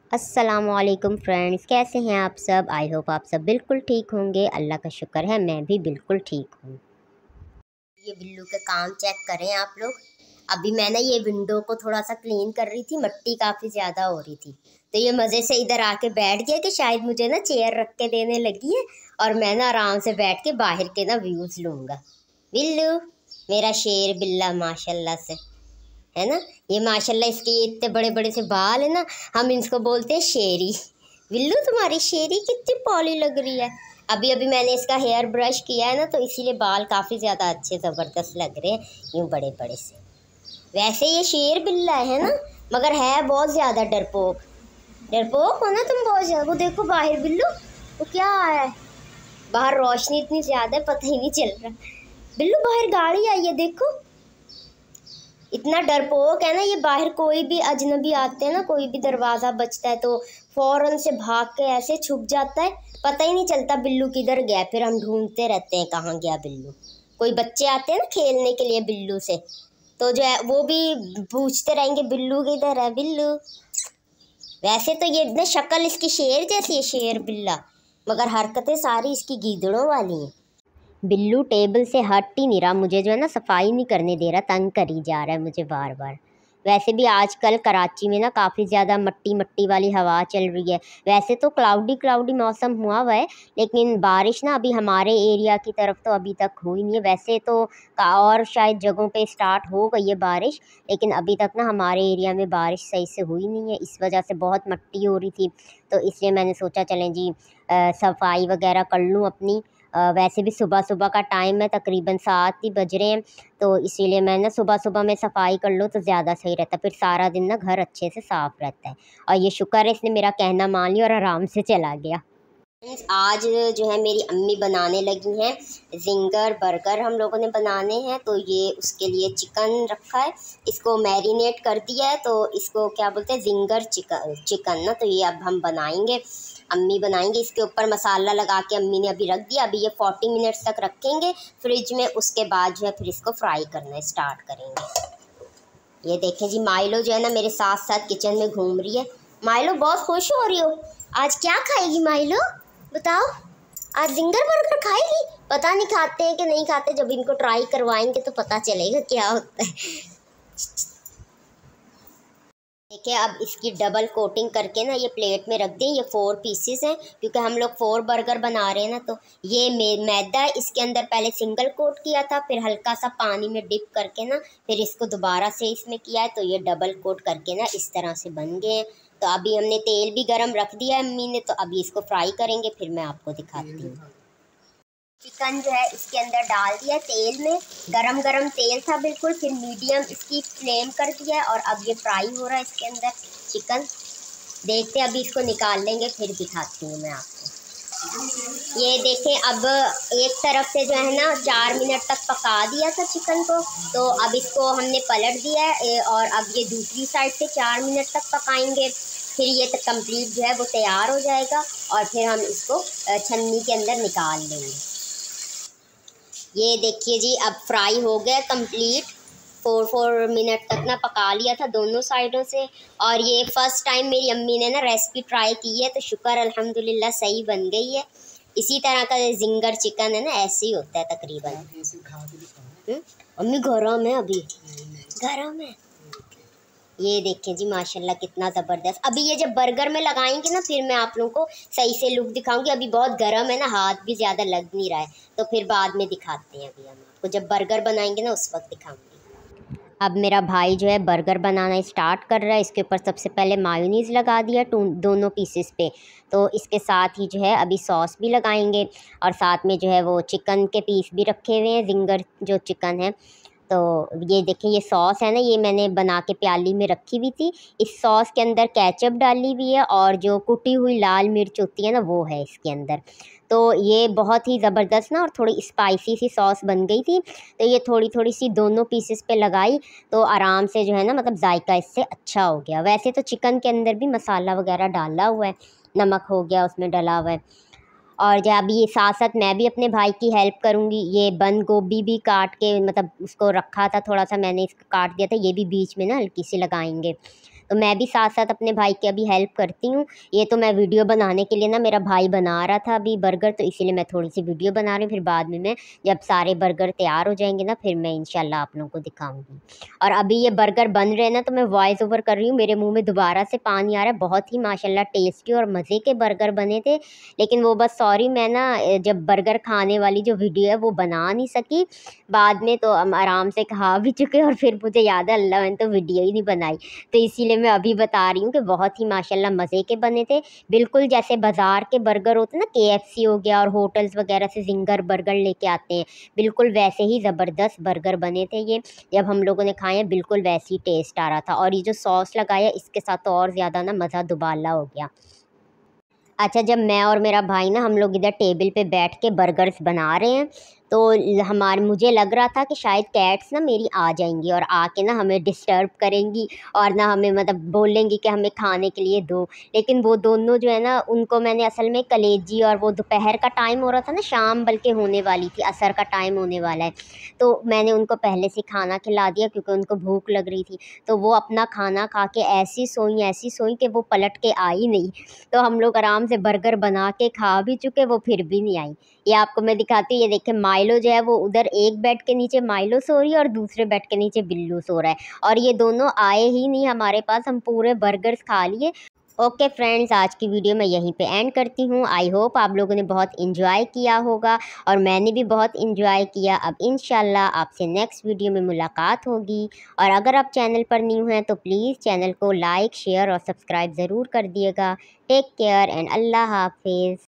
अस्सलामुअलैकुम फ्रेंड्स, कैसे हैं आप सब। आई होप आप सब बिल्कुल ठीक होंगे। अल्लाह का शुक्र है मैं भी बिल्कुल ठीक हूँ। ये बिल्लू के काम चेक करें आप लोग। अभी मैं ना ये विंडो को थोड़ा सा क्लीन कर रही थी, मिट्टी काफ़ी ज़्यादा हो रही थी तो ये मज़े से इधर आके बैठ गया कि शायद मुझे ना चेयर रख के देने लगी है और मैं ना आराम से बैठ के बाहर के ना व्यूज़ लूँगा। बिल्लू मेरा शेर बिल्ला माशाल्लाह से, है ना। ये माशाल्लाह इसके ये इतने बड़े बड़े से बाल है ना, हम इसको बोलते हैं शेरी। बिल्लू तुम्हारी शेरी कितनी पॉली लग रही है। अभी अभी मैंने इसका हेयर ब्रश किया है ना तो इसीलिए बाल काफ़ी ज़्यादा अच्छे ज़बरदस्त लग रहे हैं यूँ बड़े बड़े से। वैसे ये शेर बिल्ला है ना, मगर है बहुत ज़्यादा डरपोक। डरपोक हो ना तुम बहुत ज़्यादा। वो देखो बाहर बिल्लू, वो क्या है बाहर, रोशनी इतनी ज़्यादा है पता ही नहीं चल रहा। बिल्लू बाहर गाड़ी आई है देखो, इतना डरपोक है ना ये। बाहर कोई भी अजनबी आते हैं ना, कोई भी दरवाज़ा बजता है तो फ़ौरन से भाग के ऐसे छुप जाता है, पता ही नहीं चलता बिल्लू किधर गया। फिर हम ढूंढते रहते हैं कहाँ गया बिल्लू। कोई बच्चे आते हैं ना खेलने के लिए बिल्लू से, तो जो है वो भी पूछते रहेंगे बिल्लू किधर है बिल्लू। वैसे तो ये ना शक्ल इसकी शेर जैसी है, शेर बिल्ला, मगर हरकतें सारी इसकी गीदड़ों वाली हैं। बिल्लू टेबल से हट ही नहीं रहा, मुझे जो है ना सफाई नहीं करने दे रहा, तंग करी जा रहा है मुझे बार बार। वैसे भी आजकल कराची में ना काफ़ी ज़्यादा मट्टी मट्टी वाली हवा चल रही है। वैसे तो क्लाउडी क्लाउडी मौसम हुआ है, लेकिन बारिश ना अभी हमारे एरिया की तरफ तो अभी तक हुई नहीं है। वैसे तो और शायद जगहों पे स्टार्ट हो गई है बारिश, लेकिन अभी तक ना हमारे एरिया में बारिश सही से हुई नहीं है। इस वजह से बहुत मट्टी हो रही थी, तो इसलिए मैंने सोचा चलें जी सफाई वगैरह कर लूँ अपनी। वैसे भी सुबह सुबह का टाइम है, तकरीबन 7 ही बज रहे हैं, तो इसीलिए मैं ना सुबह सुबह में सफाई कर लूँ तो ज़्यादा सही रहता है। फिर सारा दिन ना घर अच्छे से साफ़ रहता है। और ये शुक्र है इसने मेरा कहना मान लिया और आराम से चला गया। आज जो है मेरी अम्मी बनाने लगी हैं जिंगर बर्गर, हम लोगों ने बनाने हैं तो ये उसके लिए चिकन रखा है, इसको मैरिनेट कर दिया है, तो इसको क्या बोलते हैं जिंगर चिकन ना, तो ये अब हम बनाएंगे, अम्मी बनाएंगे। इसके ऊपर मसाला लगा के अम्मी ने अभी रख दिया। अभी ये 40 मिनट्स तक रखेंगे फ्रिज में, उसके बाद जो है फिर इसको फ्राई करना स्टार्ट करेंगे। ये देखें जी माइलो जो है ना मेरे साथ साथ किचन में घूम रही है। माइलो बहुत खुश हो रही हो, आज क्या खाएगी माइलो बताओ। आज जिंगर बर्गर खाएगी, पता नहीं खाते हैं कि नहीं खाते, जब इनको ट्राई करवाएंगे तो पता चलेगा क्या होता है। देखिए अब इसकी डबल कोटिंग करके ना ये प्लेट में रख दें। ये 4 पीसेस हैं क्योंकि हम लोग 4 बर्गर बना रहे हैं ना, तो ये मैदा है, इसके अंदर पहले सिंगल कोट किया था, फिर हल्का सा पानी में डिप करके ना फिर इसको दोबारा से इसमें किया है, तो ये डबल कोट करके ना इस तरह से बन गए हैं। तो अभी हमने तेल भी गरम रख दिया है अम्मी ने, तो अभी इसको फ्राई करेंगे, फिर मैं आपको दिखाती हूँ। चिकन जो है इसके अंदर डाल दिया तेल में, गरम गरम तेल था बिल्कुल, फिर मीडियम इसकी फ्लेम कर दिया है और अब ये फ्राई हो रहा है इसके अंदर चिकन। देखते हैं अभी इसको निकाल लेंगे फिर दिखाती हूँ मैं आपको। ये देखें अब एक तरफ से जो है ना 4 मिनट तक पका दिया था चिकन को, तो अब इसको हमने पलट दिया है और अब ये दूसरी साइड से 4 मिनट तक पकाएंगे, फिर ये तक कंप्लीट जो है वो तैयार हो जाएगा और फिर हम इसको छन्नी के अंदर निकाल लेंगे। ये देखिए जी अब फ्राई हो गया कंप्लीट, 4 मिनट तक ना पका लिया था दोनों साइडों से। और ये फर्स्ट टाइम मेरी अम्मी ने ना रेसिपी ट्राई की है, तो शुक्र अल्हम्दुलिल्लाह सही बन गई है। इसी तरह का जिंगर चिकन है ना ऐसे ही होता है तकरीबन। अम्मी गरम है, अभी गरम है। ये देखें जी माशाल्लाह कितना ज़बरदस्त। अभी ये जब बर्गर में लगाएंगे ना फिर मैं आप लोगों को सही से लुक दिखाऊंगी। अभी बहुत गर्म है ना, हाथ भी ज़्यादा लग नहीं रहा है, तो फिर बाद में दिखाते हैं। अभी हम आपको जब बर्गर बनाएंगे ना उस वक्त दिखाऊंगी। अब मेरा भाई जो है बर्गर बनाना स्टार्ट कर रहा है। इसके ऊपर सबसे पहले मायोनीज़ लगा दिया दोनों पीसेस पे, तो इसके साथ ही जो है अभी सॉस भी लगाएंगे और साथ में जो है वो चिकन के पीस भी रखे हुए हैं, जिंगर जो चिकन है। तो ये देखिए ये सॉस है ना, ये मैंने बना के प्याली में रखी हुई थी। इस सॉस के अंदर केचप डाली हुई है और जो कुटी हुई लाल मिर्च होती है ना वो है इसके अंदर। तो ये बहुत ही ज़बरदस्त ना और थोड़ी स्पाइसी सी सॉस बन गई थी, तो ये थोड़ी थोड़ी सी दोनों पीसेस पे लगाई तो आराम से जो है ना मतलब जायका इससे अच्छा हो गया। वैसे तो चिकन के अंदर भी मसाला वगैरह डाला हुआ है, नमक हो गया उसमें डला हुआ है। और जब अभी ये साथ साथ मैं भी अपने भाई की हेल्प करूँगी। ये बंद गोभी भी काट के मतलब उसको रखा था थोड़ा सा, मैंने इसको काट दिया था, ये भी बीच में ना हल्की सी लगाएंगे। तो मैं भी साथ साथ अपने भाई की अभी हेल्प करती हूँ। ये तो मैं वीडियो बनाने के लिए ना, मेरा भाई बना रहा था अभी बर्गर, तो इसीलिए मैं थोड़ी सी वीडियो बना रही हूँ। फिर बाद में मैं जब सारे बर्गर तैयार हो जाएंगे ना, फिर मैं इंशाल्लाह आप लोगों को दिखाऊंगी। और अभी ये बर्गर बन रहे हैं ना, तो मैं वॉइस ओवर कर रही हूँ, मेरे मुंह में दोबारा से पानी आ रहा है। बहुत ही माशाल्लाह टेस्टी और मज़े के बर्गर बने थे। लेकिन वो बस सॉरी, मैं ना जब बर्गर खाने वाली जो वीडियो है वो बना नहीं सकी। बाद में तो हम आराम से खा भी चुके, और फिर मुझे याद है अल्लाह, मैंने तो वीडियो ही नहीं बनाई। तो इसीलिए मैं अभी बता रही हूँ कि बहुत ही माशाल्लाह मज़े के बने थे। बिल्कुल जैसे बाज़ार के बर्गर होते हैं ना, KFC हो गया, और होटल्स वगैरह से ज़िंगर बर्गर लेके आते हैं, बिल्कुल वैसे ही ज़बरदस्त बर्गर बने थे ये। जब हम लोगों ने खाए बिल्कुल वैसे ही टेस्ट आ रहा था, और ये जो सॉस लगाया इसके साथ तो और ज़्यादा ना मज़ा दुबाला हो गया। अच्छा, जब मैं और मेरा भाई ना हम लोग इधर टेबल पे बैठ के बर्गर्स बना रहे हैं, तो हमारे मुझे लग रहा था कि शायद कैट्स ना मेरी आ जाएंगी और आके ना हमें डिस्टर्ब करेंगी, और ना हमें मतलब बोलेंगी कि हमें खाने के लिए दो। लेकिन वो दोनों जो है ना, उनको मैंने असल में कलेजी, और वो दोपहर का टाइम हो रहा था ना, शाम बल्कि होने वाली थी, असर का टाइम होने वाला है, तो मैंने उनको पहले से खाना खिला दिया क्योंकि उनको भूख लग रही थी। तो वो अपना खाना खा के ऐसी सोई कि वो पलट के आई नहीं। तो हम लोग आराम से बर्गर बना के खा भी चुके, वो फिर भी नहीं आई। ये आपको मैं दिखाती हूँ, ये देखिए माइलो जो है वो उधर एक बेड के नीचे माइलो सो रही है, और दूसरे बेड के नीचे बिल्लू सो रहा है, और ये दोनों आए ही नहीं हमारे पास। हम पूरे बर्गर्स खा लिए। ओके फ्रेंड्स, आज की वीडियो मैं यहीं पे एंड करती हूँ। आई होप आप लोगों ने बहुत इंजॉय किया होगा, और मैंने भी बहुत इंजॉय किया। अब इंशाल्लाह आपसे नेक्स्ट वीडियो में मुलाकात होगी। और अगर आप चैनल पर न्यू हैं तो प्लीज़ चैनल को लाइक, शेयर और सब्सक्राइब ज़रूर कर दिएगा। टेक केयर एंड अल्लाह हाफिज़।